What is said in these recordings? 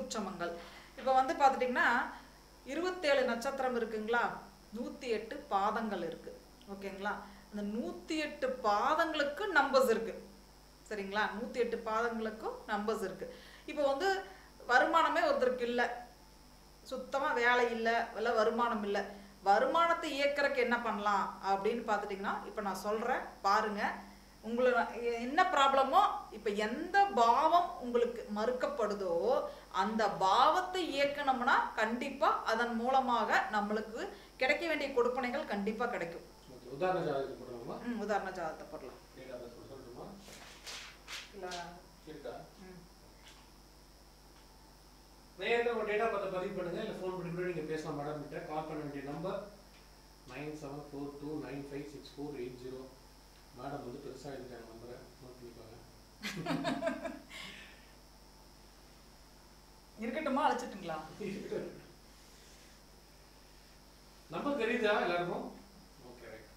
சூட்சமங்கள். இப்போ வந்து பார்த்துட்டிங்கன்னா 27 நட்சத்திரம் இருக்குங்களா, 108 பாதங்கள் இருக்கு. ஓகேங்களா? அந்த 108 பாதங்களுக்கு நம்பர்ஸ் இருக்கு. சரிங்களா? 108 பாதங்களுக்கும் நம்பர்ஸ் இருக்கு. இப்போ வந்து வருமானமே ஒருத்தருக்கு இல்லை, சுத்தமாக வேலை இல்லை, இல்லை வருமானம் இல்லை. வருமானத்தை இயக்கிறதுக்கு என்ன பண்ணலாம் அப்படின்னு பார்த்துட்டிங்கன்னா, இப்போ நான் சொல்கிறேன் பாருங்கள். உங்களை என்ன ப்ராப்ளமோ, இப்போ எந்த பாவம் உங்களுக்கு மறுக்கப்படுதோ அந்த பாவத்தை இயக்கணும்னா கண்டிப்பாக அதன் மூலமாக நம்மளுக்கு கிடைக்க வேண்டிய கொடுப்பனைகள் கண்டிப்பாக கிடைக்கும். உதாரண ஜாதகத்தை போடலாமா? உதாரண ஜாதகத்தை போடலாம். நேரில் உங்கள் டேட்டா பார்த்து பதிவு பண்ணுங்கள், இல்லை ஃபோன் பண்ணி கூட நீங்கள் பேசலாம். மேடம் கிட்ட கால் பண்ண வேண்டிய நம்பர் 9742956480. மேடம் வந்து பெருசாக எழுதிட்டாங்க நம்பரை, நோட் பண்ணிப்பாங்க. இருக்கட்டுமா, அழைச்சிட்டுங்களா? நம்பர் தெரியுதா எல்லாருக்கும்? Okay, right.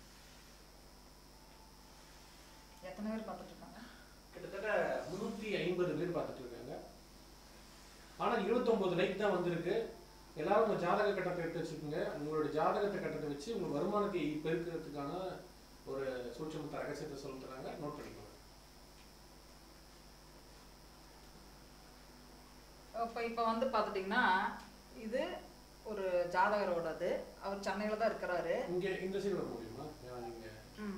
எத்தனை பேர் பார்த்துட்டு இருக்காங்க? கிட்டத்தட்ட 350 பேர் பார்த்துட்டு இருக்காங்க. ஆனால் 29 லைக் தான் வந்திருக்கு. எல்லாரும் உங்கள் ஜாதக கட்டத்தை எடுத்து வச்சுக்கோங்க. உங்களோட ஜாதகத்தை கட்டத்தை வச்சு உங்கள் வருமானத்தை பெருக்கிறதுக்கான ஒரு சூட்சமத்தை ரகசியத்தை சொல்லுறாங்க, நோட் பண்ணிக்கோங்க. இப்போ வந்து பார்த்துட்டிங்கன்னா இது ஒரு ஜாதகரோடது. அவர் சென்னையில் தான் இருக்கிறாரு. இங்கே இந்த சைடு வர முடியுமா? நீங்கள்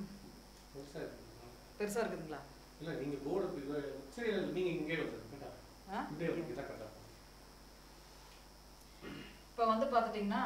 பெருசாக இருக்குதுங்களா? இல்லை, நீங்கள் போர்டு சரி, இல்லை நீங்கள் இங்கே வந்துடுங்க. கரெக்டாக இங்கே வந்து தான் கரெக்டாக. இப்போ வந்து பார்த்துட்டிங்கன்னா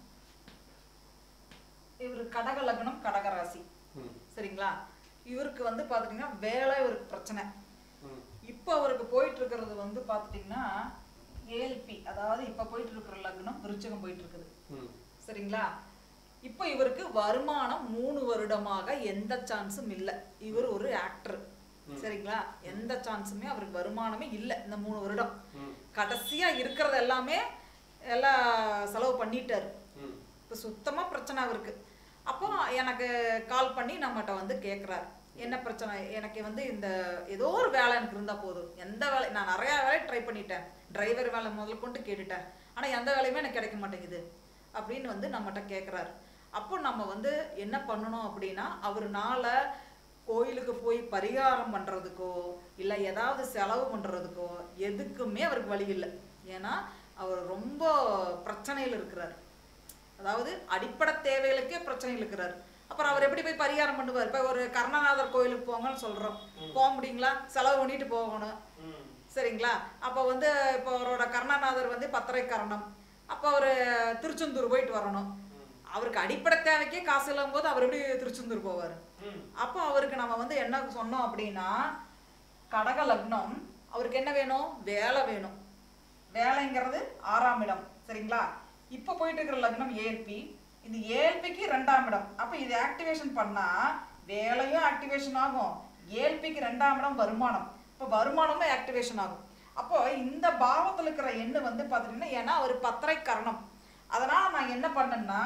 இவர் கடக லக்னம், கடகராசி. சரிங்களா? இவருக்கு வந்து பார்த்துட்டிங்கன்னா வேலை இவருக்கு பிரச்சனை. இப்போ அவருக்கு போயிட்டு இருக்கிறது வந்து பார்த்துட்டிங்கன்னா ஏஎல்பி, அதாவது இப்போ போயிட்டு இருக்கிற லக்னம் விருச்சிகம் போயிட்டு இருக்குது. சரிங்களா? இப்போ இவருக்கு வருமானம் 3 வருடமாக எந்த சான்ஸும் இல்லை. இவர் ஒரு ஆக்டர். சரிங்களா? எந்த சான்ஸுமே அவருக்கு வருமானமே இல்லை இந்த 3 வருடம். கடைசியாக இருக்கிறது எல்லாமே எல்லாம் செலவு பண்ணிட்டாரு. இப்போ சுத்தமாக பிரச்சனை அவருக்கு. அப்போ எனக்கு கால் பண்ணி நம்மகிட்ட வந்து கேட்குறாரு, என்ன பிரச்சனை, எனக்கு வந்து இந்த ஏதோ ஒரு வேலை எனக்கு இருந்தால் போதும். எந்த வேலை, நான் நிறையா வேலை ட்ரை பண்ணிட்டேன், டிரைவர் வேலை முதல் கொண்டு கேட்டுட்டேன், ஆனால் எந்த வேலையுமே எனக்கு கிடைக்க மாட்டேங்குது அப்படின்னு வந்து நம்மகிட்ட கேட்குறாரு. அப்போ நம்ம வந்து என்ன பண்ணணும் அப்படின்னா, அவருனால கோயிலுக்கு போய் பரிகாரம் பண்ணுறதுக்கோ இல்லை ஏதாவது செலவு பண்ணுறதுக்கோ எதுக்குமே அவருக்கு வழி இல்லை. ஏன்னா அவர் ரொம்ப பிரச்சனையில் இருக்கிறார். அதாவது அடிப்படை தேவைகளுக்கே பிரச்சனையில் இருக்கிறார். அப்புறம் அவர் எப்படி போய் பரிகாரம் பண்ணுவார்? இப்போ ஒரு கருணாநாதர் கோயிலுக்கு போங்கன்னு சொல்கிறோம், போக முடியுங்களா? செலவு பண்ணிட்டு போகணும். சரிங்களா? அப்போ வந்து இப்போ அவரோட கருணாநாதர் வந்து பத்தரை கரணம், அப்போ அவர் திருச்செந்தூர் போயிட்டு வரணும். அவருக்கு அடிப்படை தேவைக்கே காசு இல்லாம போது அவர் எப்படி திருச்செந்தூர் போவார்? அப்போ அவருக்கு நம்ம வந்து என்ன சொன்னோம் அப்படின்னா, கடக லக்னம், அவருக்கு என்ன வேணும்? வேலை வேணும். வேலைங்கிறது 6ஆம் இடம். சரிங்களா? இப்போ போயிட்டு இருக்கிற லக்னம் ஏஎல்பி, இந்த ஏஎல்பிக்கு 2ஆம் இடம். அப்போ இது ஆக்டிவேஷன் பண்ணால் வேலையும் ஆக்டிவேஷன் ஆகும், ஏஎல்பிக்கு 2ஆம் இடம் வருமானம், இப்போ வருமானமும் ஆக்டிவேஷன் ஆகும். அப்போ இந்த பாவத்தில் இருக்கிற எண்ணு வந்து பார்த்துட்டிங்கன்னா, ஏன்னா ஒரு பத்தரை கரணம், அதனால் நான் என்ன பண்ணேன்னா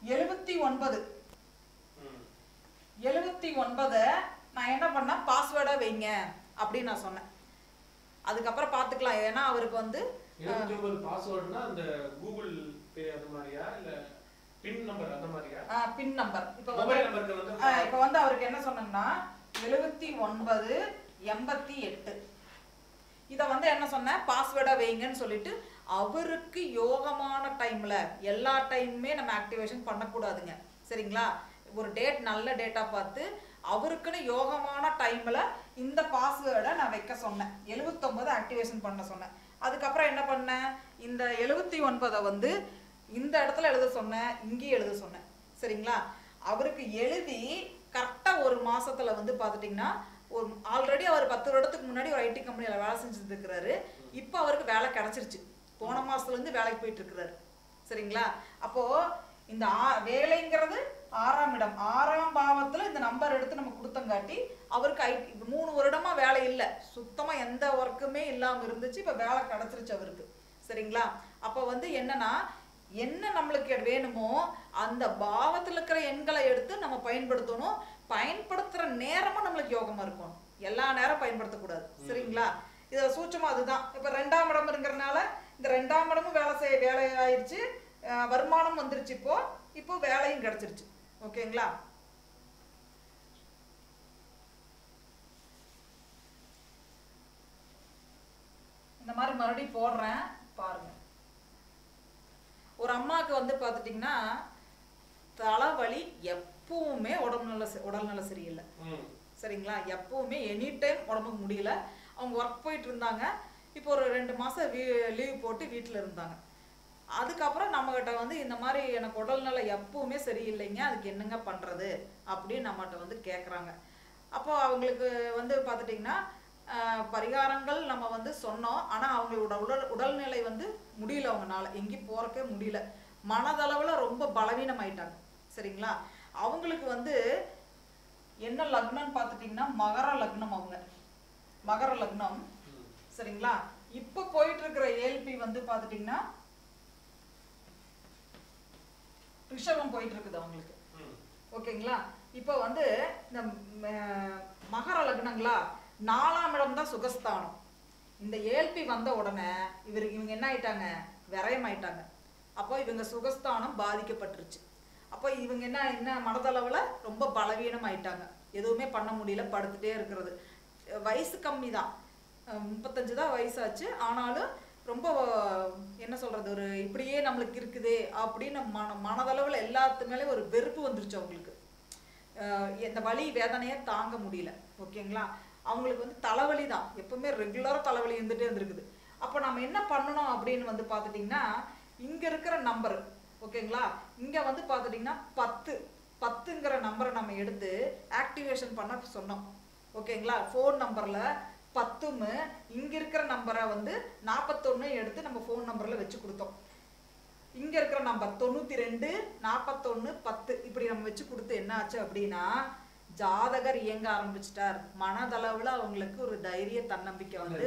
79 நான் என்ன பண்ணேன், பாஸ்வேர்டாக வைங்க அப்படின்னு நான் சொன்னேன். அதுக்கப்புறம் பார்த்துக்கலாம். ஏன்னா அவருக்கு வந்து 79 பாஸ்வேர்ட்னா அந்த கூகுள் பே அந்த மாதிரியா இல்ல பின் நம்பர் அந்த மாதிரியா? பின் நம்பர். இப்போ மொபைல் நம்பருக்கு வந்து இப்போ வந்து அவருக்கு என்ன சொன்னேன்னா 7988 இதை வந்து என்ன சொன்னேன், பாஸ்வேர்டா வைங்கன்னு சொல்லிட்டு. அவருக்கு யோகமான டைம்ல எல்லா டைமுமே நம்ம ஆக்டிவேஷன் பண்ணக்கூடாதுங்க. சரிங்களா? ஒரு டேட், நல்ல டேட்டா பார்த்து அவருக்குன்னு யோகமான டைம்ல இந்த பாஸ்வேர்டை நான் வைக்க சொன்னேன். 79 ஆக்டிவேஷன் பண்ண சொன்னேன். அதுக்கப்புறம் என்ன பண்ணேன், இந்த 79 வந்து இந்த இடத்துல எழுத சொன்னேன், இங்கேயும் எழுத சொன்னேன். சரிங்களா? அவருக்கு எழுதி கரெக்டாக ஒரு மாசத்துல வந்து பார்த்துட்டிங்கன்னா, ஒரு ஆல்ரெடி அவர் 10 வருடத்துக்கு முன்னாடி ஒரு ஐடி கம்பெனியில் வேலை செஞ்சுட்டு இருக்கிறாரு. இப்போ அவருக்கு வேலை கிடைச்சிருச்சு. போன மாசத்துலேருந்து வேலைக்கு போயிட்டு இருக்கிறாரு. சரிங்களா? அப்போ இந்த வேலைங்கிறது 6ஆம் இடம், 6ஆம் பாவத்தில் இந்த நம்பர் எடுத்து நம்ம கொடுத்தங்காட்டி அவருக்கு 3 வருடமா வேலை இல்லை, சுத்தமா எந்த ஒர்க்குமே இல்லாமல் இருந்துச்சு. இப்போ வேலை கிடைச்சிருச்சு அவருக்கு. சரிங்களா? அப்போ வந்து என்னன்னா, என்ன நம்மளுக்கு வேணுமோ அந்த பாவத்தில் இருக்கிற எண்களை எடுத்து நம்ம பயன்படுத்தணும். பயன்படுத்துகிற நேரமும் நம்மளுக்கு யோகமாக இருக்கணும். எல்லா நேரம் பயன்படுத்தக்கூடாது. சரிங்களா? இதில் சூட்சமாக அதுதான். இப்போ 2ஆம் இடம்ங்கிறனால இந்த 2ஆம் இடமும் வேலை ஆயிடுச்சு, வருமானம் வந்துருச்சு, இப்போ வேலையும் கிடைச்சிருச்சு. ஓகேங்களா? இந்த மாதிரி மறுபடியும் போடுறேன் பாருங்க. ஒரு அம்மாவுக்கு வந்து பார்த்துட்டிங்கன்னா தலைவலி எப்பவுமே உடல்நல சரியில்லை. சரிங்களா? எப்பவுமே எனி டைம் உடம்புக்கு முடியல. அவங்க ஒர்க் போயிட்டு இருந்தாங்க. இப்போ ஒரு 2 மாதம் லீவ் போட்டு வீட்டில் இருந்தாங்க. அதுக்கப்புறம் நம்மகிட்ட வந்து இந்த மாதிரி எனக்கு உடல்நல எப்பவுமே சரியில்லைங்க, அதுக்கு என்னங்க பண்ணுறது அப்படின்னு நம்மகிட்ட வந்து கேட்குறாங்க. அப்போ அவங்களுக்கு வந்து பார்த்துட்டிங்கன்னா பரிகாரங்கள் நம்ம வந்து சொன்னோம். ஆனால் அவங்களோட உடல்நிலை வந்து முடியல, அவங்களால எங்கேயும் போகிறக்கே முடியல. மனதளவில் ரொம்ப பலவீனமாயிட்டாங்க. சரிங்களா? அவங்களுக்கு வந்து என்ன லக்னம்னு பார்த்துட்டிங்கன்னா மகர லக்னம். அவங்க மகர லக்னம். சரிங்களா? இப்போ போயிட்டு இருக்கிற ஏல்பி வந்து பார்த்துட்டிங்கன்னா ரிஷபம் போயிட்டு இருக்குது அவங்களுக்கு. ஓகேங்களா? இப்போ வந்து இந்த மகர லக்னங்களா 4ஆம் இடம் தான் சுகஸ்தானம். இந்த ஏல்பி வந்த உடனே இவங்க என்ன ஆயிட்டாங்க, விரயமாயிட்டாங்க. அப்போ இவங்க சுகஸ்தானம் பாதிக்கப்பட்டுருச்சு. அப்போ இவங்க என்ன மனதளவில் ரொம்ப பலவீனம் ஆயிட்டாங்க. எதுவுமே பண்ண முடியல, படுத்துட்டே இருக்கிறது. வயசு கம்மி தான், 35 தான் வயசாச்சு. ஆனாலும் ரொம்ப என்ன சொல்கிறது, ஒரு இப்படியே நம்மளுக்கு இருக்குதே அப்படின்னு மனதளவில் எல்லாத்து மேலே ஒரு வெறுப்பு வந்துருச்சு அவங்களுக்கு. இந்த வலி வேதனையை தாங்க முடியல. ஓகேங்களா? அவங்களுக்கு வந்து தலைவலி தான், எப்பவுமே ரெகுலராக தலைவலி இருந்துகிட்டே இருந்திருக்குது. அப்போ நம்ம என்ன பண்ணணும் அப்படின்னு வந்து பார்த்துட்டிங்கன்னா இங்கே இருக்கிற நம்பர், ஓகேங்களா, இங்கே வந்து பார்த்துட்டிங்கன்னா 10ங்கிற நம்பரை நம்ம எடுத்து ஆக்டிவேஷன் பண்ண சொன்னோம். ஓகேங்களா? ஃபோன் நம்பரில் 10ம் இங்கே இருக்கிற நம்பரை வந்து 41 எடுத்து நம்ம ஃபோன் நம்பரில் வச்சு கொடுத்தோம். இங்கே இருக்கிற நம்பர் 92 41 10 இப்படி நம்ம வச்சு கொடுத்து என்ன ஆச்சு அப்படின்னா ஜாதகர் இயங்க ஆரம்பிச்சிட்டார். மனதளவில் அவங்களுக்கு ஒரு தைரிய தன்னம்பிக்கை வந்து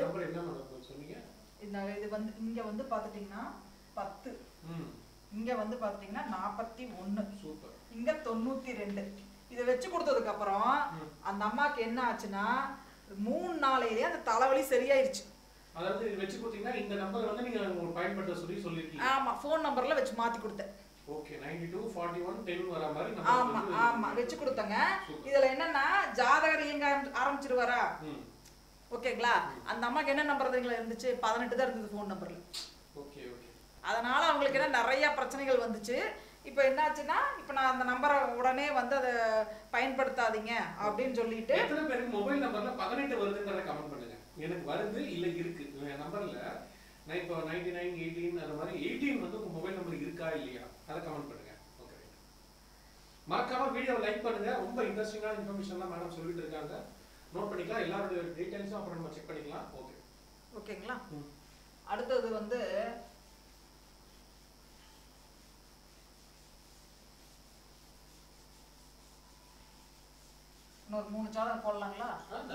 இது வந்து இங்கே வந்து பார்த்துட்டிங்கன்னா 10, இங்கே வந்து பார்த்துட்டிங்கன்னா 41, இங்கே 92 இதை வச்சு கொடுத்ததுக்கப்புறம் அந்த அம்மாவுக்கு என்ன ஆச்சுன்னா 3 நாளையிலேயே அந்த தலைவலி சரியாயிருச்சு. அதாவது இது வெச்சு கொடுத்தீங்கன்னா இந்த நம்பர் வந்து நீங்க பயன்படுத்த சொல்லிருக்கீங்க. ஆமா, ஃபோன் நம்பர்ல வெச்சு மாத்தி கொடுத்தேன். ஓகே, 92 41 10 வர மாதிரி நம்பர் ஆமா வெச்சு கொடுத்தங்க. இதுல என்னன்னா ஜாதகர் இயங்க ஆரம்பிச்சிருவாரா? ஓகேங்களா? அந்த அம்மாக்கு என்ன நம்பர் இருந்துச்சு? 18 தான் இருந்தது ஃபோன் நம்பர்ல. Okay okay. அதனால அவங்களுக்கு என்ன நிறைய பிரச்சனைகள் வந்துச்சு. இப்போ என்னாச்சுன்னா இப்போ நான் அந்த நம்பரை உடனே வந்து அதை பயன்படுத்தாதீங்க அப்படின்னு சொல்லிட்டு. எத்தனை பேருக்கு மொபைல் நம்பர்ல 18 வருதுன்றத கமெண்ட் பண்ணுங்க. எனக்கு வருது இல்ல இருக்கு என் நம்பர்ல. நான் இப்போ 99 18 அந்த மாதிரி 18 வந்து உங்க மொபைல் நம்பர் இருக்கா இல்லையா அதை கமெண்ட் பண்ணுங்க. ஓகே, மறக்காம வீடியோவை லைக் பண்ணுங்க. ரொம்ப இன்ட்ரெஸ்டிங்கான இன்ஃபர்மேஷன்லாம் மேடம் சொல்லிட்டு இருக்காங்க, நோட் பண்ணிக்கலாம். எல்லாரோட டீடைல்ஸும் அப்புறம் நம்ம செக் பண்ணிக்கலாம். ஓகே ஓகேங்களா? அடுத்தது வந்து இன்னொரு 3 ஜாதகம் போடலாங்களா?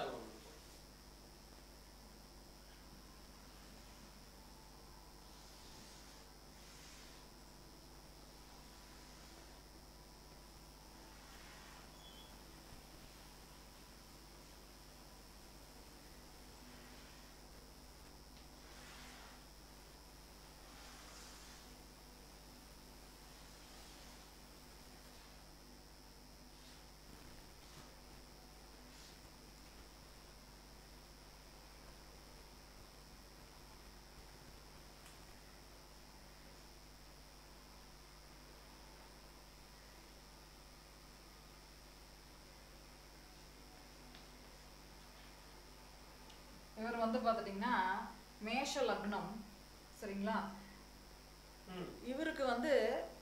இவர் வந்து பார்த்துட்டிங்கன்னா மேஷ லக்னம். சரிங்களா? இவருக்கு வந்து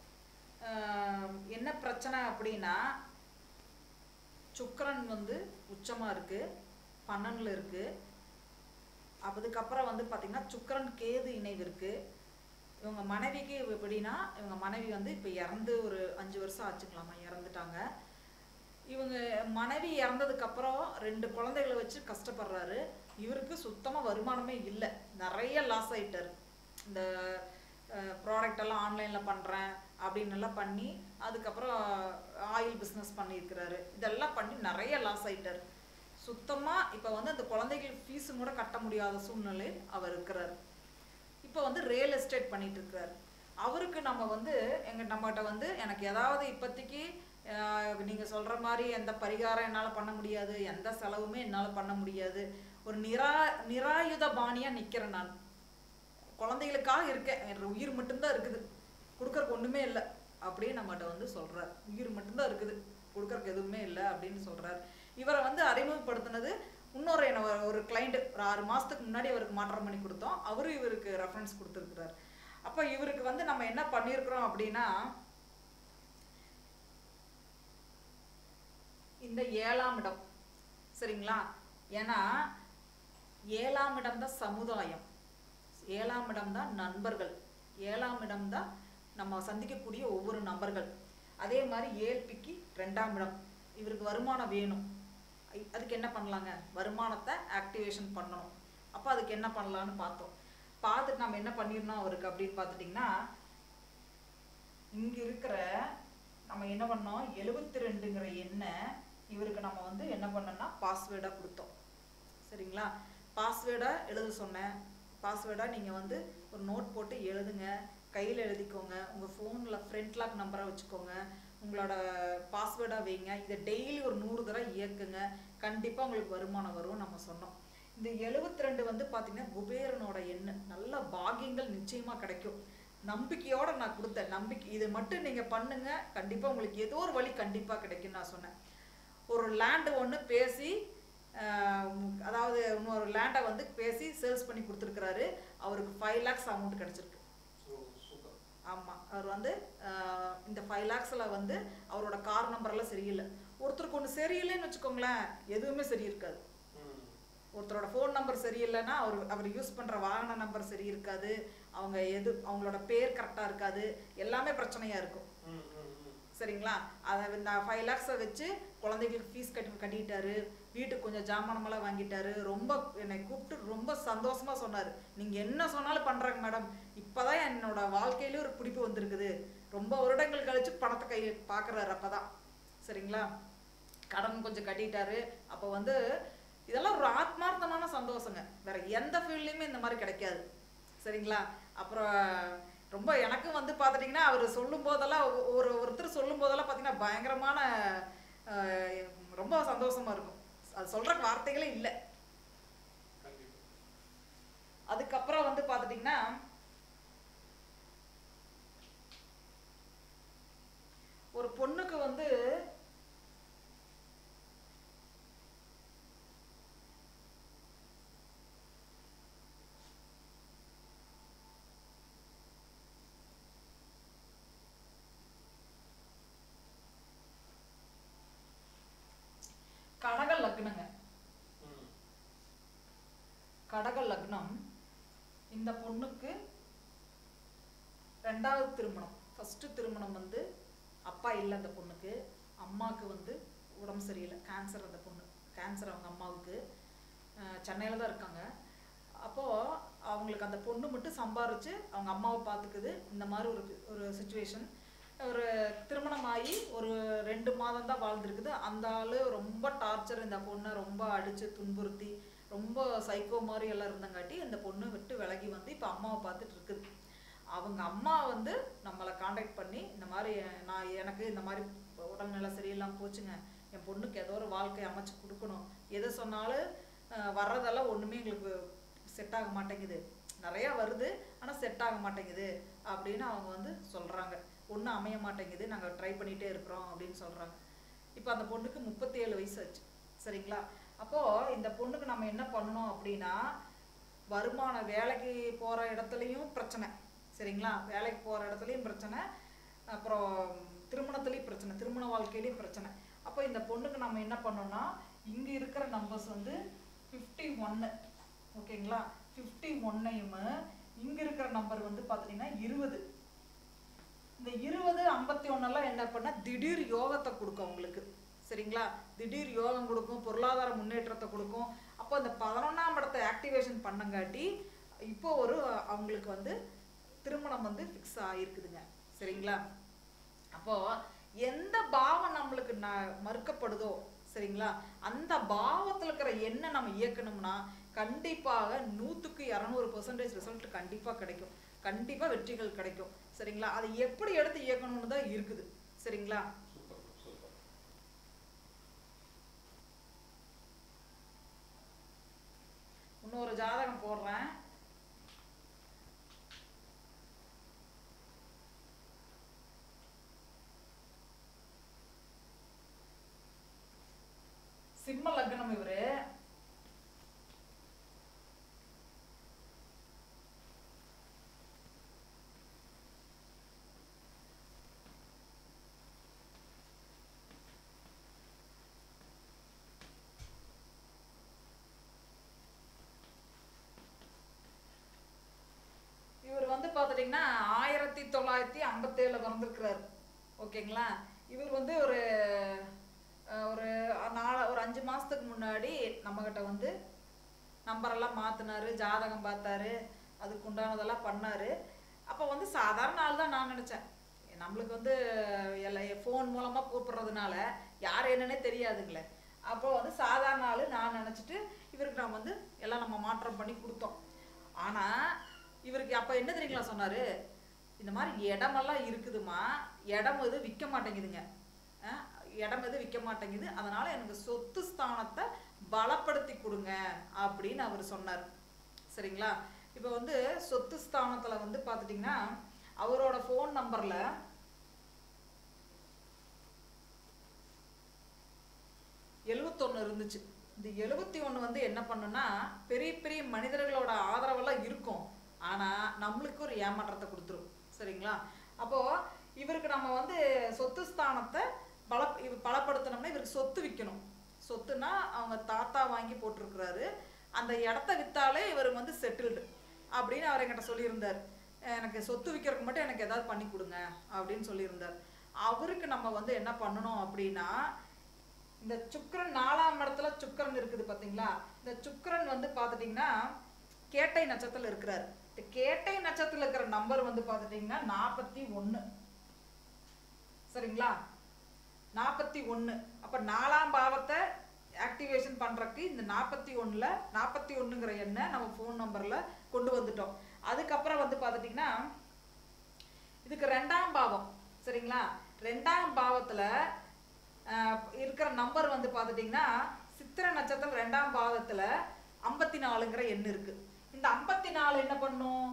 என்ன பிரச்சனை அப்படின்னா சுக்கிரன் வந்து உச்சமாக இருக்குது, 12 இருக்குது. அதுக்கப்புறம் வந்து பார்த்திங்கன்னா சுக்கிரன் கேது இணைவு இருக்குது. இவங்க மனைவிக்கு எப்படின்னா இவங்க மனைவி வந்து இப்போ இறந்து ஒரு 5 வருஷம் ஆச்சுங்களாமா, இறந்துட்டாங்க. இவங்க மனைவி இறந்ததுக்கப்புறம் 2 குழந்தைகளை வச்சு கஷ்டப்படுறாரு. இவருக்கு சுத்தமாக வருமானமே இல்லை, நிறைய லாஸ் ஆகிட்டார். இந்த ப்ராடக்ட் எல்லாம் ஆன்லைனில் பண்ணுறேன் அப்படின்னு எல்லாம் பண்ணி அதுக்கப்புறம் ஆயில் பிஸ்னஸ் பண்ணியிருக்கிறாரு. இதெல்லாம் பண்ணி நிறைய லாஸ் ஆகிட்டார். சுத்தமா இப்போ வந்து அந்த குழந்தைகள் ஃபீஸும் கூட கட்ட முடியாத சூழ்நிலையில் அவர் இருக்கிறார். இப்போ வந்து ரியல் எஸ்டேட் பண்ணிட்டு இருக்கிறார். அவருக்கு நம்ம வந்து நம்மகிட்ட வந்து எனக்கு ஏதாவது இப்போதைக்கு நீங்கள் சொல்கிற மாதிரி எந்த பரிகாரம் என்னால் பண்ண முடியாது, எந்த செலவுமே என்னால் பண்ண முடியாது, ஒரு நிராயுத பாணியாக நிற்கிறேன் நான், குழந்தைகளுக்காக இருக்கேன், என் உயிர் மட்டும்தான் இருக்குது, கொடுக்கறக்கு ஒன்றுமே இல்லை அப்படின்னு நம்மகிட்ட வந்து சொல்கிறார். உயிர் மட்டும்தான் இருக்குது, கொடுக்கறக்கு எதுவுமே இல்லை அப்படின்னு சொல்கிறார். இவரை வந்து அறிமுகப்படுத்தினது இன்னொரு ஒரு கிளைண்ட் ஒரு 6 மாதத்துக்கு முன்னாடி அவருக்கு மாற்றம் பண்ணி கொடுத்தோம். அவரும் இவருக்கு ரெஃபரன்ஸ் கொடுத்துருக்குறார். அப்போ இவருக்கு வந்து நம்ம என்ன பண்ணியிருக்கிறோம் அப்படின்னா, இந்த 7ஆம் இடம் சரிங்களா, ஏன்னா 7ஆம் இடம் தான் சமுதாயம், 7ஆம் இடம் தான் நண்பர்கள், 7ஆம் இடம் தான் நம்ம சந்திக்கக்கூடிய ஒவ்வொரு நபர்கள். அதே மாதிரி ஏழ்பிக்கு 2ஆம் இடம். இவருக்கு வருமானம் வேணும், அதுக்கு என்ன பண்ணலாங்க, வருமானத்தை ஆக்டிவேஷன் பண்ணணும். அப்போ அதுக்கு என்ன பண்ணலான்னு பார்த்தோம். பார்த்துட்டு நம்ம என்ன பண்ணிடணும் அவருக்கு அப்படின்னு பார்த்துட்டிங்கன்னா, இங்கே இருக்கிற நம்ம என்ன பண்ணோம், 72ங்கிற எண்ணை இவருக்கு நம்ம வந்து என்ன பண்ணோம்னா பாஸ்வேர்டாக கொடுத்தோம். சரிங்களா, பாஸ்வேர்டாக எழுத சொன்னேன். பாஸ்வேர்டாக நீங்கள் வந்து ஒரு நோட் போட்டு எழுதுங்க, கையில் எழுதிக்கோங்க, உங்கள் ஃபோனில் ஃப்ரண்ட் லாக் நம்பரை வச்சுக்கோங்க, உங்களோட பாஸ்வேர்டாக வைங்க, இதை டெய்லி ஒரு 100 தடவை இயக்குங்க, கண்டிப்பாக உங்களுக்கு வருமானம் வரும் நம்ம சொன்னோம். இந்த 72 வந்து பார்த்தீங்கன்னா குபேரனோட எண்ணு, நல்ல பாக்கியங்கள் நிச்சயமாக கிடைக்கும். நம்பிக்கையோடு நான் கொடுத்தேன், நம்பிக்கை இது மட்டும் நீங்கள் பண்ணுங்க, கண்டிப்பாக உங்களுக்கு ஏதோ ஒரு வழி கண்டிப்பாக கிடைக்குன்னு நான் சொன்னேன். ஒரு லேண்டு ஒன்று பேசி, அதாவது இன்னொரு லேண்டை வந்து பேசி சேல்ஸ் பண்ணி கொடுத்துருக்குறாரு. அவருக்கு 5 lakhs அமௌண்ட் கிடச்சிருக்கு. ஆமாம், அவர் வந்து இந்த 5 lakhsல வந்து அவரோட கார் நம்பரெல்லாம் சரியில்லை. ஒருத்தருக்கு ஒன்று சரியில்லைன்னு வச்சுக்கோங்களேன், எதுவுமே சரி இருக்காது. ஒருத்தரோட ஃபோன் நம்பர் சரியில்லைன்னா அவர் யூஸ் பண்ணுற வாகன நம்பர் சரி இருக்காது, அவங்களோட பேர் கரெக்டாக இருக்காது, எல்லாமே பிரச்சனையாக இருக்கும். சரிங்களா, அதை இந்த 5 lakhs வச்சு குழந்தைகளுக்கு ஃபீஸ் கட்டிட்டாரு, வீட்டுக்கு கொஞ்சம் ஜாமானமெல்லாம் வாங்கிட்டாரு. ரொம்ப என்னை கூப்பிட்டு ரொம்ப சந்தோஷமாக சொன்னார், நீங்கள் என்ன சொன்னாலும் பண்ணுறாங்க மேடம், இப்போ தான் என்னோட வாழ்க்கையிலே ஒரு பிடிப்பு வந்திருக்குது, ரொம்ப வருடங்கள் கழிச்சு பணத்தை கையில் பார்க்குறாரு. அப்போ தான் சரிங்களா, கடன் கொஞ்சம் கட்டிட்டாரு. அப்போ வந்து இதெல்லாம் ஒரு ஆத்மார்த்தமான சந்தோஷங்க, வேற எந்த ஃபீல்ட்லையுமே இந்த மாதிரி கிடைக்காது. சரிங்களா, அப்புறம் ரொம்ப எனக்கும் வந்து பார்த்துட்டிங்கன்னா அவர் சொல்லும் போதெல்லாம் ஒருத்தர் சொல்லும் போதெல்லாம் பார்த்தீங்கன்னா பயங்கரமான ரொம்ப சந்தோஷமா இருக்கும், அது சொல்ற வார்த்தைகளே இல்லை. அதுக்கப்புறம் வந்து பார்த்துட்டிங்கன்னா ஒரு பொண்ணுக்கு வந்து கடக லக்னங்க, கடக லக்னம். இந்த பொண்ணுக்கு 2வது திருமணம். ஃபர்ஸ்ட் திருமணம் வந்து அப்பா இல்லை அந்த பொண்ணுக்கு, அம்மாவுக்கு வந்து உடம்பு சரியில்லை, கேன்சர். அந்த பொண்ணு கேன்சர் அவங்க அம்மாவுக்கு, சென்னையில் தான் இருக்காங்க. அப்போது அவங்களுக்கு அந்த பொண்ணு மட்டும் சம்பாரித்து அவங்க அம்மாவை பார்த்துக்குது. இந்த மாதிரி ஒரு சுச்சுவேஷன். ஒரு திருமணமாகி ஒரு 2 மாதம் தான் வாழ்ந்துருக்குது. அந்த ஆள் ரொம்ப டார்ச்சர், இந்த பொண்ணை ரொம்ப அடித்து துன்புறுத்தி ரொம்ப சைக்கோ மாதிரி எல்லாம் இருந்தங்காட்டி அந்த பொண்ணு விட்டு விலகி வந்து இப்போ அம்மாவை பார்த்துட்டு இருக்குது. அவங்க அம்மா வந்து நம்மளை காண்டாக்ட் பண்ணி, இந்த மாதிரி எனக்கு இந்த மாதிரி உடல்நிலை சரியில்லாமல் போச்சுங்க, என் பொண்ணுக்கு ஏதோ ஒரு வாழ்க்கை அமைச்சு கொடுக்கணும், எதை சொன்னாலும் வர்றதெல்லாம் ஒன்றுமே எங்களுக்கு செட் ஆக மாட்டேங்குது, நிறையா வருது ஆனால் செட் ஆக மாட்டேங்குது அப்படின்னு அவங்க வந்து சொல்கிறாங்க. ஒன்றும் அமைய மாட்டேங்குது, நாங்கள் ட்ரை பண்ணிகிட்டே இருக்கிறோம் அப்படின்னு சொல்கிறாங்க. இப்போ அந்த பொண்ணுக்கு 37 வயசு ஆச்சு. சரிங்களா, அப்போது இந்த பொண்ணுக்கு நம்ம என்ன பண்ணணும் அப்படின்னா, வருமான வேலைக்கு போகிற இடத்துலையும் பிரச்சனை. சரிங்களா, வேலைக்கு போகிற இடத்துலையும் பிரச்சனை, அப்புறம் திருமணத்துலேயும் பிரச்சனை, திருமண வாழ்க்கையிலையும் பிரச்சனை. அப்போ இந்த பொண்ணுக்கு நம்ம என்ன பண்ணோம்னா, இங்கே இருக்கிற நம்பர்ஸ் வந்து 51, ஓகேங்களா, 51ஐயும் இங்கே இருக்கிற நம்பர் வந்து பார்த்துட்டிங்கன்னா 20. இந்த 20, 51 என்ன பண்ணால் திடீர் யோகத்தை கொடுக்கும் உங்களுக்கு. சரிங்களா, திடீர் யோகம் கொடுக்கும், பொருளாதார முன்னேற்றத்தை கொடுக்கும். அப்போ அந்த 11ஆம் இடத்தை ஆக்டிவேஷன் பண்ணங்காட்டி இப்போ அவங்களுக்கு வந்து திருமணம் வந்து ஃபிக்ஸ் ஆகிருக்குதுங்க. சரிங்களா, அப்போது எந்த பாவம் நம்மளுக்கு மறுக்கப்படுதோ, சரிங்களா? அந்த பாவத்துல இருக்கிற எண்ணை நம்ம இயக்கணும்னா கண்டிப்பாக 100க்கு 200% ரிசல்ட் கண்டிப்பா கிடைக்கும். கண்டிப்பா வெற்றிகள் கிடைக்கும். சரிங்களா? அதை எப்படி எடுத்து இயக்கணும்னு தான் இருக்குது. சரிங்களா? இன்னொரு ஜாதகம் போடுறேன். சிம்ம லக்னம் இவரு. இவர் வந்து பாத்துட்டீங்கன்னா 1957 பிறந்திருக்கிறாரு. ஓகேங்களா? இவர் வந்து ஒரு ஒரு 5 மாசத்துக்கு முன்னாடி நம்மகிட்ட வந்து நம்பரெல்லாம் மாத்தினாரு, ஜாதகம் பார்த்தாரு, அதுக்கு உண்டானதெல்லாம் பண்ணாரு. அப்போ வந்து சாதாரண ஆள் தான் நான் நினைச்சேன். நம்மளுக்கு வந்து ஃபோன் மூலமா கூப்பிடுறதுனால யார் என்னன்னே தெரியாதுங்களே. அப்போ வந்து சாதாரண ஆள் நான் நினைச்சிட்டு இவருக்கு நான் வந்து எல்லாம் நம்ம மாற்றம் பண்ணி கொடுத்தோம். ஆனா இவருக்கு அப்ப என்ன தெரியுங்களா சொன்னாரு, இந்த மாதிரி இடமெல்லாம் இருக்குதுமா, இடம் எது விற்க மாட்டேங்குதுங்க, இடம் எது விற்க மாட்டேங்குது, அதனால எனக்கு சொத்து ஸ்தானத்தை பலப்படுத்தி கொடுங்க அப்படின்னு அவர் சொன்னார். சரிங்களா? இப்போ வந்து சொத்து ஸ்தானத்துல வந்து பார்த்துட்டிங்கன்னா அவரோட ஃபோன் நம்பர்ல 71 இருந்துச்சு. இந்த 71 வந்து என்ன பண்ணுன்னா பெரிய பெரிய மனிதர்களோட ஆதரவெல்லாம் இருக்கும், ஆனா நம்மளுக்கு ஒரு ஏமாற்றத்தை கொடுத்துரும். சரிங்களா? அப்போ இவருக்கு நம்ம வந்து சொத்து ஸ்தானத்தை பலப்படுத்தணும்னா இவருக்கு சொத்து விற்கணும். சொத்துனா அவங்க தாத்தா வாங்கி போட்டிருக்கிறாரு, அந்த இடத்த வித்தாலே இவர் வந்து செட்டில்டு அப்படின்னு அவர் என்கிட்ட சொல்லியிருந்தார். எனக்கு சொத்து விற்கிறதுக்கு மட்டும் எனக்கு ஏதாவது பண்ணி கொடுங்க அப்படின்னு சொல்லியிருந்தார். அவருக்கு நம்ம வந்து என்ன பண்ணணும் அப்படின்னா, இந்த சுக்கிரன் 4ஆம் இடத்துல சுக்கிரன் இருக்குது பாத்தீங்களா? இந்த சுக்கிரன் வந்து பாத்துட்டீங்கன்னா கேட்டை நட்சத்திரத்துல இருக்கிறாரு. இந்த கேட்டை நட்சத்திரத்துல இருக்கிற நம்பர் வந்து பாத்துட்டீங்கன்னா 41. சரிங்களா? 41. அப்ப 4ஆம் பாவத்தை ஆக்டிவேஷன் பண்றதுக்கு இந்த 41ல 41ங்கிற எண்ணை நம்ம ஃபோன் நம்பர்ல கொண்டு வந்துட்டோம். அதுக்கப்புறம் வந்து பாத்துட்டீங்கன்னா இதுக்கு 2ஆம் பாவம். சரிங்களா? 2ஆம் பாவத்துல இருக்கிற நம்பர் வந்து பாத்துட்டீங்கன்னா சித்திரை நட்சத்திரம் 2ஆம் பாவத்துல 54ங்கிற எண் இருக்கு. இந்த 54 என்ன பண்ணும்?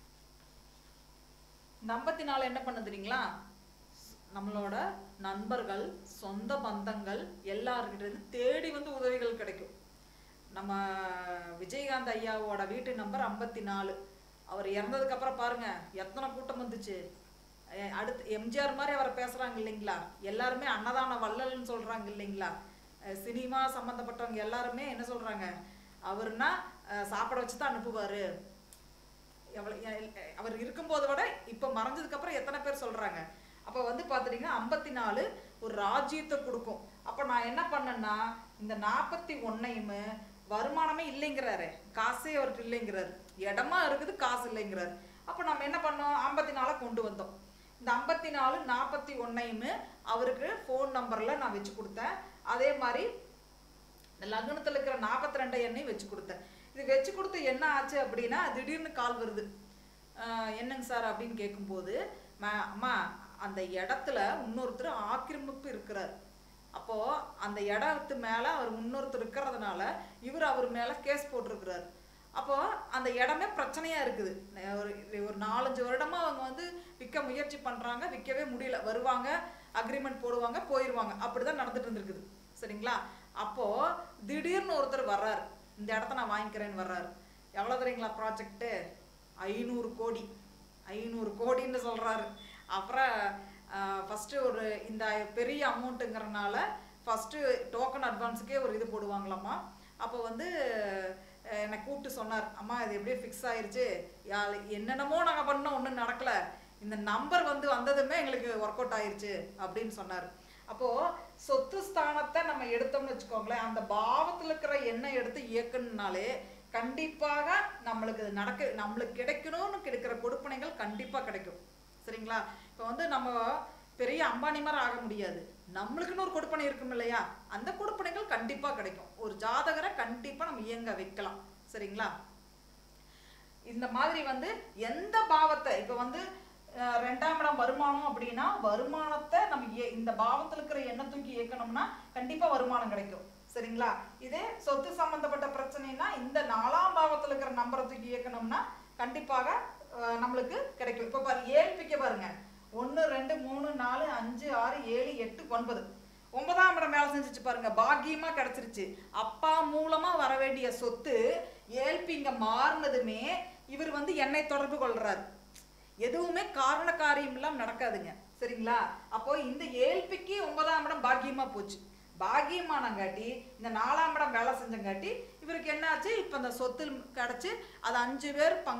இந்த 54 என்ன பண்ணு தெரியுங்களா? நம்மளோட நண்பர்கள், சொந்த பந்தங்கள் எல்லார்கிட்ட தேடி வந்து உதவிகள் கிடைக்கும். நம்ம விஜயகாந்த் ஐயாவோட வீட்டு நம்பர் 54. அவர் இறந்ததுக்கு அப்புறம் பாருங்க எத்தனை கூட்டம் வந்துச்சு. அடுத்து எம்ஜிஆர் மாதிரி அவரை பேசுறாங்க இல்லைங்களா? எல்லாருமே அன்னதான வள்ளல்னு சொல்றாங்க இல்லைங்களா? சினிமா சம்பந்தப்பட்டவங்க எல்லாருமே என்ன சொல்றாங்க, அவர்னா சாப்பிட வச்சுதான் அனுப்புவாரு. அவர் இருக்கும்போது விட இப்ப மறைஞ்சதுக்கு அப்புறம் எத்தனை பேர் சொல்றாங்க. அப்ப வந்து பாத்துட்டீங்கன்னா 54 ஒரு ராஜ்யத்தை கொடுக்கும். அப்ப நான் என்ன பண்ணேன்னா இந்த 41ஐயுமே வருமானமே இல்லைங்கிறாரு, காசே அவருக்கு இல்லைங்கிறாரு, இடமா இருக்குது காசு இல்லைங்கிறாரு. அப்ப நம்ம என்ன பண்ணோம், 54 கொண்டு வந்தோம். இந்த 54 41ஐயுமே அவருக்கு ஃபோன் நம்பர்ல நான் வச்சு கொடுத்தேன். அதே மாதிரி லக்னத்துல இருக்கிற 42 எண்ணையும் வச்சு கொடுத்தேன். இது வச்சு கொடுத்து என்ன ஆச்சு அப்படின்னா திடீர்னு கால் வருது. என்னங்க சார் அப்படின்னு கேட்கும்போது, அம்மா அந்த இடத்துல இன்னொருத்தர் ஆக்கிரமிப்பு இருக்கிறார். அப்போ அந்த இடத்து மேல அவர் இன்னொருத்தர் இருக்கிறதுனால இவர் அவர் மேல கேஸ் போட்டிருக்கிறார். அப்போ அந்த இடமே பிரச்சனையா இருக்குது. ஒரு 4-5 வருடமா அவங்க வந்து விற்க முயற்சி பண்றாங்க, விற்கவே முடியல. வருவாங்க, அக்ரிமெண்ட் போடுவாங்க, போயிடுவாங்க. அப்படிதான் நடந்துட்டு இருந்திருக்குது. சரிங்களா? அப்போ திடீர்னு ஒருத்தர் வர்றாரு, இந்த இடத்த நான் வாங்கிக்கிறேன்னு வர்றாரு. எவ்வளவு தெரியுங்களா ப்ராஜெக்ட்? 500 கோடி. 500 கோடின்னு சொல்றாரு. அப்புறம் ஃபர்ஸ்ட் ஒரு இந்த பெரிய அமௌண்ட்டுங்கிறனால ஃபர்ஸ்ட் டோக்கன் அட்வான்ஸுக்கே ஒரு இது போடுவாங்களாமா. அப்போ வந்து என்னை கூப்பிட்டு சொன்னார், அம்மா இது எப்படியே ஃபிக்ஸ் ஆயிருச்சு, என்னென்னமோ நாங்கள் பண்ணோம், ஒன்றும் நடக்கல, இந்த நம்பர் வந்து வந்ததுமே எங்களுக்கு ஒர்க் அவுட் ஆயிருச்சு அப்படின்னு சொன்னார். அப்போ சொத்து ஸ்தானத்தை நம்ம எடுத்தோம்னு வச்சுக்கோங்களேன், அந்த பாவத்தில் இருக்கிற எண்ணெய் எடுத்து இயக்கணும்னாலே கண்டிப்பாக நம்மளுக்கு கிடைக்கணும்னு கிடைக்கிற கொடுப்பனைகள் கண்டிப்பாக கிடைக்கும். சரிங்களா? இப்போ வந்து நம்ம பெரிய அம்பானி மாதிரி ஆக முடியாது, நம்மளுக்குன்னு ஒரு கொடுப்பனை இருக்கும் இல்லையா, அந்த கொடுப்பனைகள் கண்டிப்பா கிடைக்கும். ஒரு ஜாதகரை கண்டிப்பா நம்ம இயங்க வைக்கலாம். சரிங்களா? இந்த மாதிரி வந்து எந்த பாவத்தை இப்ப வந்து 2ஆம் இடம் வருமானம் அப்படின்னா வருமானத்தை நம்ம இந்த பாவத்துல இருக்கிற எண்ணெய் தூக்கி இயக்கணும்னா கண்டிப்பா வருமானம் கிடைக்கும். சரிங்களா? இதே சொத்து சம்பந்தப்பட்ட பிரச்சனைனா இந்த 4ஆம் பாவத்துல இருக்கிற நம்பரை தூக்கி இயக்கணும்னா கண்டிப்பாக நம்மளுக்கு கிடைக்கும். இப்ப பாரு ஏழ்பிக்க பாருங்க, 1 2 3 4 5 6 7 8 9 9ஆம் இடம் வேலை செஞ்சுச்சு பாருங்க, பாக்கியமா கிடைச்சிருச்சு. அப்பா மூலமா வர வேண்டிய சொத்து ஏழ்பி இங்க மாறினதுமே இவர் வந்து என்னை தொடர்பு கொள்றாரு. எதுவுமே காரண காரியம் எல்லாம் நடக்காதுங்க. சரிங்களா? அப்போ இந்த ஏழ்பிக்கு 9ஆம் இடம் பாக்கியமா போச்சு. பாக்கியமானங்காட்டி இந்த 4ஆம் இடம் வேலை செஞ்சங்காட்டி இவருக்கு என்ன ஆச்சு, இப்ப இந்த சொத்து கிடைச்சு அது 5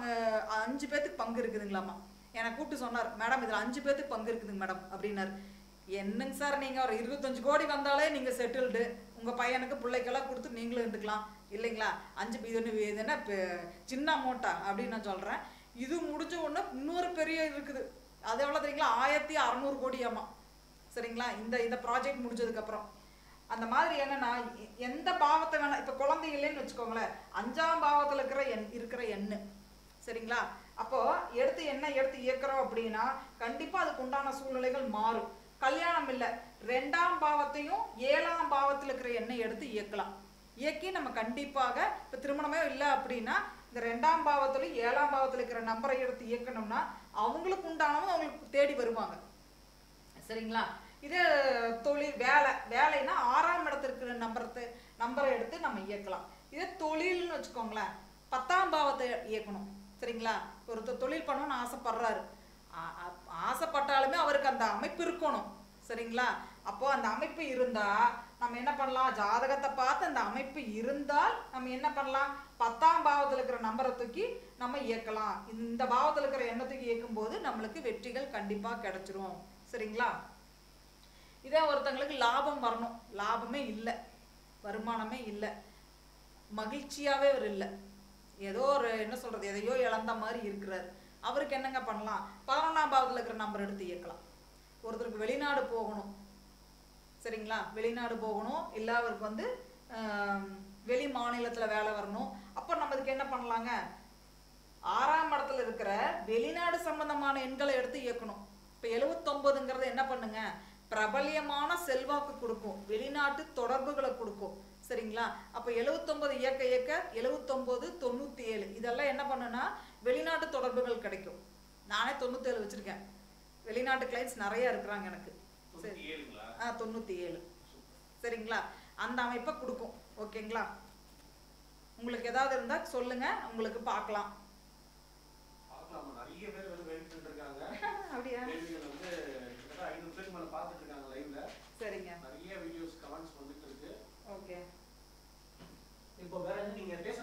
பேத்துக்கு பங்கு இருக்குதுங்களாமா. எனக்கு கூப்பிட்டு சொன்னார், மேடம் இதுல 5 பேத்துக்கு பங்கு இருக்குதுங்க மேடம் அப்படின்னாரு. என்னங்க சார், நீங்க ஒரு 25 கோடி வந்தாலே நீங்க செட்டில்டு, உங்க பையனுக்கு பிள்ளைக்கெல்லாம் கொடுத்து நீங்களும் இருந்துக்கலாம் இல்லைங்களா? 5 இது என்ன சின்ன அமௌண்ட்டா அப்படின்னு நான் சொல்றேன். இது முடிஞ்ச உடனே இன்னொரு பெரிய இருக்குது, அது எவ்வளவு தெரியுங்களா, 1600 கோடியாமா. சரிங்களா? இந்த ப்ராஜெக்ட் முடிஞ்சதுக்கு அப்புறம் அந்த மாதிரி என்னன்னா எந்த பாவத்தை வேணா, இப்ப குழந்தை இல்லைன்னு வச்சுக்கோங்களேன், 5ஆம் பாவத்துல இருக்கிற எண்ணு. சரிங்களா? அப்போ எடுத்து இயக்குறோம் அப்படின்னா கண்டிப்பா அதுக்கு உண்டான சூழ்நிலைகள் மாறும். கல்யாணம் இல்ல, 2ஆம் பாவத்தையும் 7ஆம் பாவத்துல இருக்கிற எண்ணெய் எடுத்து இயக்கலாம். இயக்கி நம்ம கண்டிப்பாக இப்ப திருமணமே இல்லை அப்படின்னா இந்த 2ஆம் பாவத்துல 7ஆம் பாவத்துல இருக்கிற நம்பரை எடுத்து இயக்கணும்னா அவங்களுக்கு உண்டானவங்க அவங்களுக்கு தேடி வருவாங்க. சரிங்களா? இது தொழில் வேலைன்னா 6ஆம் இடத்துல இருக்கிற நம்பரை எடுத்து நம்ம இயக்கலாம். இதே தொழில்னு வச்சுக்கோங்களேன், 10ஆம் பாவத்தை இயக்கணும். சரிங்களா? ஒரு தொழில் பண்ணணும்னு ஆசைப்படுறாரு, ஆசைப்பட்டாலுமே அவருக்கு அந்த அமைப்பு இருக்கணும். சரிங்களா? அப்போ அந்த அமைப்பு இருந்தா நம்ம என்ன பண்ணலாம், ஜாதகத்தை பார்த்து அந்த அமைப்பு இருந்தால் நம்ம என்ன பண்ணலாம், 10ஆம் பாவத்துல இருக்கிற நம்பரை தூக்கி நம்ம இயக்கலாம். இந்த பாவத்துல இருக்கிற எண்ணெய் தூக்கி இயக்கும் போது நம்மளுக்கு வெற்றிகள் கண்டிப்பா கிடைச்சிரும். சரிங்களா? இதே ஒருத்தங்களுக்கு லாபம் வரணும், லாபமே இல்லை, வருமானமே இல்லை, மகிழ்ச்சியாவே அவர் இல்லை, ஏதோ ஒரு என்ன சொல்றது எதையோ இழந்த மாதிரி இருக்கிறார். அவருக்கு என்னங்க பண்ணலாம், 11ஆம் பாவத்துல இருக்கிற நம்பர் எடுத்து இயக்கலாம். ஒருத்தருக்கு வெளிநாடு போகணும். சரிங்களா? வெளிநாடு போகணும், இல்ல அவருக்கு வந்து வெளி மாநிலத்துல வேலை வரணும். அப்ப நம்ம இதுக்கு என்ன பண்ணலாங்க, 6ஆம் இடத்துல இருக்கிற வெளிநாடு சம்பந்தமான எண்களை எடுத்து இயக்கணும். இப்ப 79ங்கிறது என்ன பண்ணுங்க, பிரபல்யமான செல்வாக்கு கொடுக்கும், வெளிநாட்டு தொடர்புகளை கொடுக்கும். சரிங்களா? அப்ப 79 இயக்க 79 97 இதெல்லாம் என்ன பண்ணுனா வெளிநாட்டு தொடர்புகள் கிடைக்கும். நானே 97 வச்சிருக்கேன், வெளிநாட்டு கிளைண்ட்ஸ் நிறைய இருக்கிறாங்க எனக்கு. 97. சரிங்களா? அந்த அமைப்பை கொடுக்கும். ஓகேங்களா? உங்களுக்கு ஏதாவது இருந்தா சொல்லுங்க, உங்களுக்கு பார்க்கலாம். நிறைய பேர் வந்து வெயிட் பண்ணிட்டு இருக்காங்க. அப்படியே கேள்விகள் வந்து 500 பேர் மேல பார்த்துட்டு இருக்காங்க லைவ்ல. சரிங்க, நிறைய வீடியோஸ் கமெண்ட்ஸ் வந்துட்டு இருக்கு. ஓகே. இப்போ வேற என்ன நீங்க